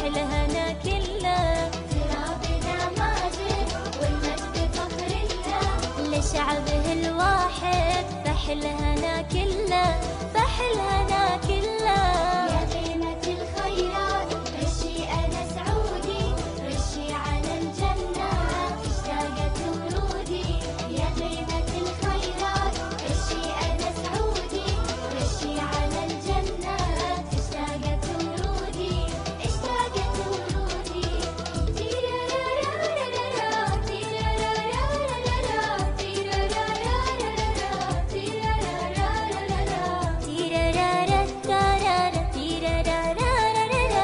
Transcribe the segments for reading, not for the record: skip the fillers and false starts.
الهنا كله. ترابنا ماجد والمجد فخر الله، لشعبه الواحد فح الهنا كله، فح الهنا كله. يا غيمة الخيرات رشي أنا سعودي، رشي على الجنة اشتاقت ورودي. يا غيمة الخيرات رشي أنا سعودي، رشي على الجنة اشتاقت ورودي، اشتاقت ورودي. تيرارارارارا تيرارارارارا تيرارارارارا تيرارارارارا تيرارارا تارارا تيرارارارارا.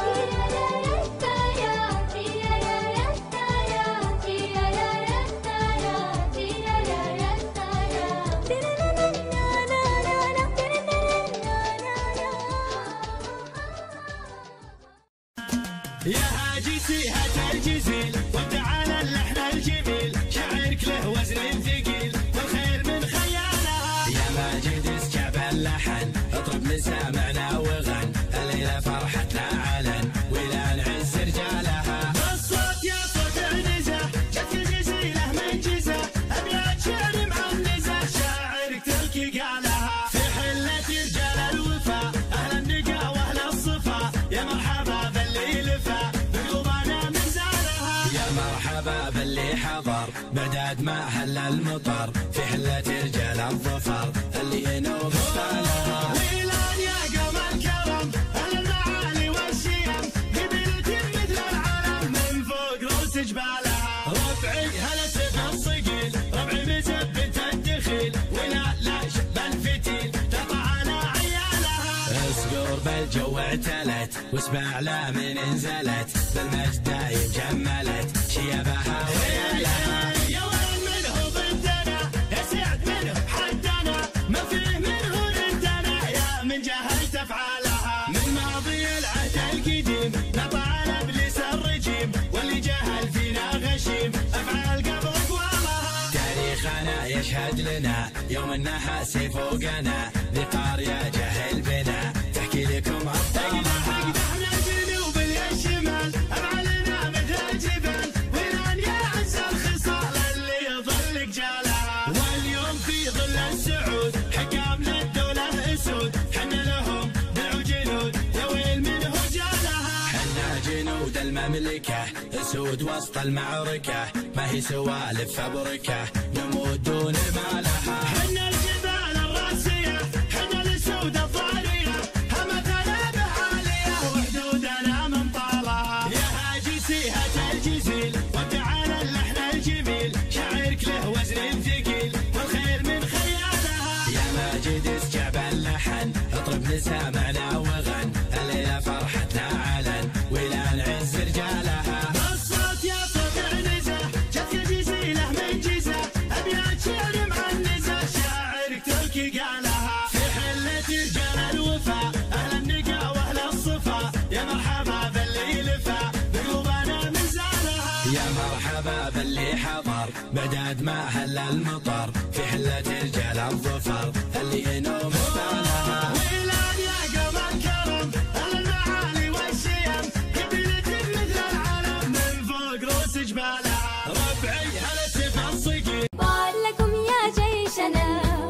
يا هاجسي هات الجزيل وتعالى اللحن الجميل، شعرك له وزن ثقيل والخير من خيالها. يا ماجد اسكب اللحن اطرب مسامعنا وغن، الليلة فرحتنا علن ولا نعز رجالها. الصوت يا صوت النزه جت الجزيلة من جزة، ابيات شعر معنزة شاعرك تلقي قالها. في حلة رجال الوفا اهل النقا واهل الصفا، يا مرحبا باللي لفا بقلوبنا من زالها. يا مرحبا باللي حضر بعداد ما هل المطر، في حلة رجال الظفر اللي ينوب استالها. ويلان يا قوم الكرم اهل المعالي والشيم، قبيلة مثل العلم من فوق رؤوس جبالها. ربعي هلا سيف الصقيل ربعي مثبت الدخيل، ولا لا شب الفتيل تطع على عيالها. اسقور بالجو اعتلت واسمع لا من انزلت، بالمجد دايم جملت شيبها ويلها. يا وين منه ضدنا يا سعد منه حدنا، ما فيه منه ردنا يا من جهلت افعالها. من ماضي العهد القديم نطع على ابليس الرجيم، واللي جهل فينا غشيم افعال قبل اقوالها. تاريخنا يشهد لنا يوم النحاس فوقنا، ذي قارية جهل بنا تحكي لكم ابطالها. احنا الجنوب الشمال افعالنا مثل الجبال، ولان يا عز الخصال اللي يظل جالها. واليوم في ظل السعود حكام للدولة اسود، حنا لهم دعو جنود يا ويل منه جالها. حنا جنود المملكة اسود وسط المعركة، ما هي سوالف فبركة نموت دون ما لها. حنا الجبال الراسية حنا الاسود الضارية، همتنا بعالية وحدودنا من طالها. يا هاجسي هات الجزيل وتعالى اللحن الجميل، شعرك له وزن ثقيل والخير من خيالها. يا ماجد اسكب اللحن اطرب مسامعنا وغن، الليلة فرحتنا علن ولا نعز رجالها. الصوت يا صوت عنزة جت الجزيلة من جزة، ابيات شعر معنزة شاعرك تلقي قالها. في حلة رجال الوفا اهل النقا واهل الصفا، يا مرحبا باللي لفا بقلوبنا من زالها. يا مرحبا باللي حضر بعداد ما هل المطر، في حلة رجال الظفر اللي ينوم استالها. ويلان يا قوم الكرم اهل المعالي والشيم، قبيلة مثل العلم من فوق رؤوس جبالها. ربعي هلا سيف الصقيل بار لكم يا جيشنا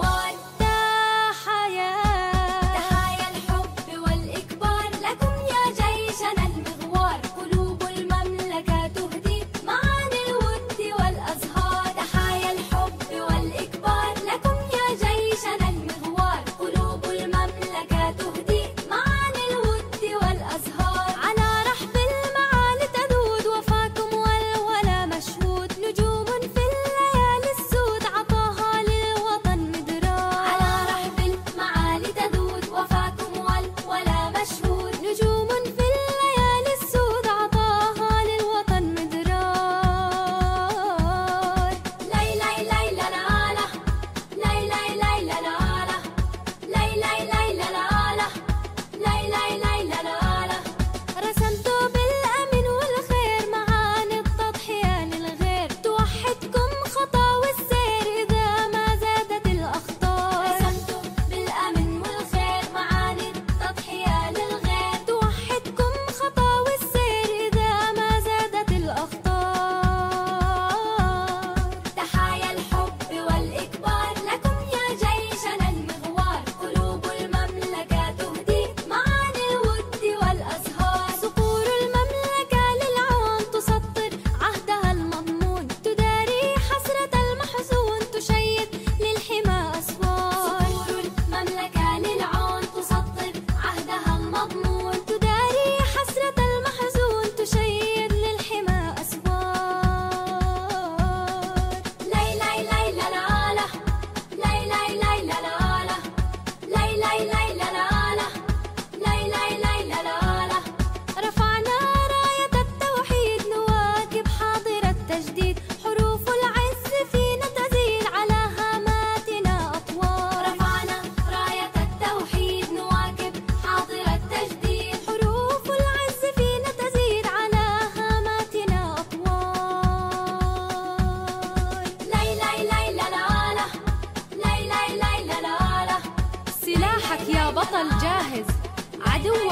والتحايا، تحايا الحب والإكبار لكم يا جيشنا المغوار، قلوب المملكة تهدي معاني الود والأزهار. تحايا الحب والإكبار لكم يا جيشنا المغوار،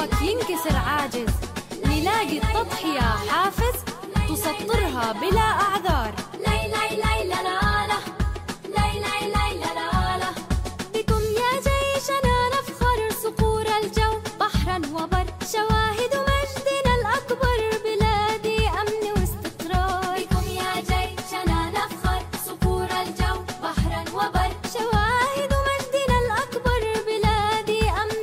قلبك ينكسر عاجز، نلاقي التضحية حافز تسطرها بلا أعذار. لاي لاي لاي لا لا لا، لاي لاي لاي لا لا لا. بكم يا جيشنا نفخر صقور الجو بحرا وبر، شواهد مجدنا الأكبر بلادي أمن واستقرار. بكم يا جيشنا نفخر صقور الجو بحرا وبر، شواهد مجدنا الأكبر بلادي أمن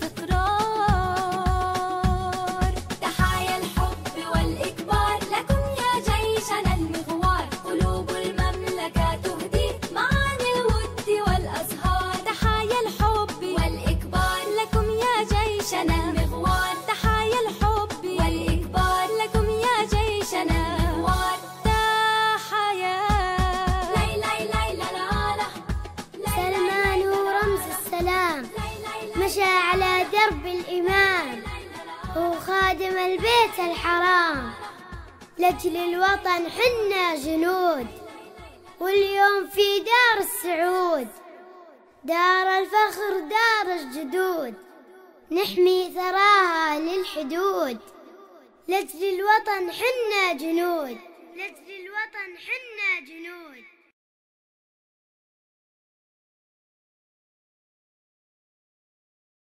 واستقرار. تحايا الحب والإكبار لكم يا جيشنا المغوار، قلوب المملكة تهدي معاني الود والأزهار. تحايا الحب والإكبار لكم يا جيشنا المغوار، تحايا الحب والإكبار لكم يا جيشنا المغوار. تحايا. لاي لاي لاي لا لا لا، سلمان هو رمز السلام، مشى على درب الإمام، هو خادم البيت الحرام، لأجل الوطن حنا جنود، واليوم في دار السعود، دار الفخر دار الجدود، نحمي ثراها للحدود، لأجل الوطن حنا جنود، لأجل الوطن حنا جنود.